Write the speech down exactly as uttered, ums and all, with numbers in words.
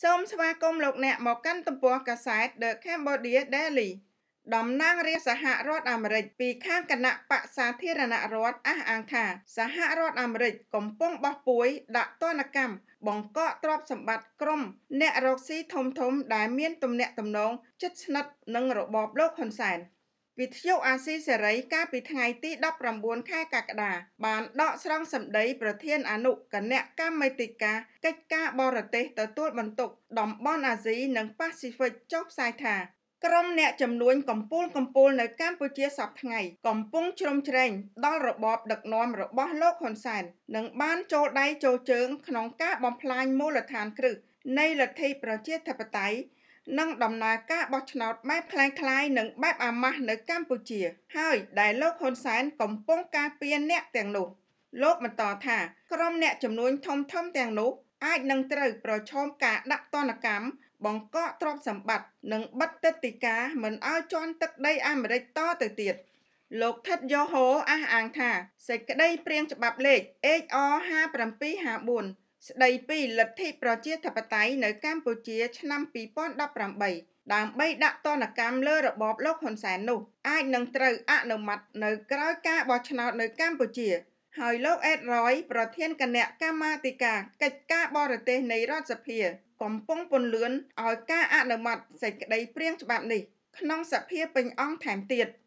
សូមស្វាគមន៍លោកអ្នកមកកាន់ទំព័រកាសែត The Cambodia Daily តំណាងរាស្ត្រសហរដ្ឋអាមេរិកពីខាងគណៈបក្សសាធារណរដ្ឋអះអាងថាសហរដ្ឋអាមេរិកកំពុងបោះពួយដាក់ទណ្ឌកម្មបង្កកទ្រព្យសម្បត្តិក្រុមអ្នករកស៊ីធំធំដែលមានទំនាក់ទំនងជិតស្និទ្ធនឹងរបបលោកហ៊ុនសែនវិទ្យុអាស៊ីសេរីកាលពីថ្ងៃទីដប់ប្រាំបួនខែកក្កដាបានដកស្រង់សម្ដីប្រធានអនុគណៈកម្មាធិការកិច្ចការបរទេសទទួលបន្ទុកតំបន់អាស៊ីនិងប៉ាស៊ីហ្វិកចុះផ្សាយថាក្រុមអ្នកជំនួញកម្ពុជាកម្ពុជានៅកម្ពុជាសប្តាហ៍ថ្ងៃកំពុងជ្រោមជ្រែងដល់របបដឹកនាំរបស់លោកហ៊ុនសែននិងបានចូលដៃចូលជើងក្នុងការបំផ្លាញមូលដ្ឋានគ្រឹះនៃលទ្ធិប្រជាធិបតេយ្យនិងដំណើរការបោះឆ្នោតបែបคล้ายៗនិងបែបអាម៉ាស់នៅកម្ពុជាហើយដែលលោកហ៊ុនសែនកំពុងការពារអ្នកទាំងនោះលោកបន្តថាក្រុមអ្នកជំនួញធំធំទាំងនោះអាចនឹងត្រូវប្រឈមការដាក់ទណ្ឌកម្មបង្កកទ្រព្យសម្បត្តិនិងបិទទឹកដីកាមិនឲ្យជន់ទឹកដីអាមេរិកតទៅទៀតលោកថិតយ៉ូហូអះអាងថាសេចក្តីព្រាងច្បាប់លេខ เอช អារ ห้าเจ็ดห้าสี่ស្តីពីលទ្ធិប្រជាធិបតេយ្យនៅកម្ពុជាឆ្នាំពីរពាន់ដប់ប្រាំបីដើម្បីដាក់ទណ្ឌកម្មលើរបបលោកហ៊ុនសែននោះអាចនឹងត្រូវអនុម័តនៅក្រោយការបោះឆ្នោតនៅកម្ពុជាហើយលោកអេតរយប្រធានគណៈកម្មាធិការកិច្ចការបរទេសនៃរដ្ឋសភាកំពុងពន្លឿនឲ្យការអនុម័តសេចក្តីព្រាងច្បាប់នេះក្នុងសភាពេញអង្គថែមទៀត